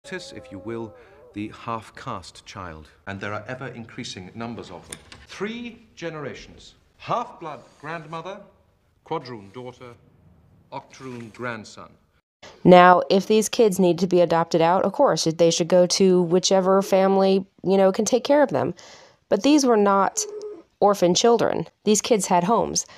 Notice, if you will, the half-caste child, and there are ever-increasing numbers of them. 3 generations. Half-blood grandmother, quadroon daughter, octoroon grandson. Now, if these kids need to be adopted out, of course, they should go to whichever family, can take care of them. But these were not orphan children. These kids had homes.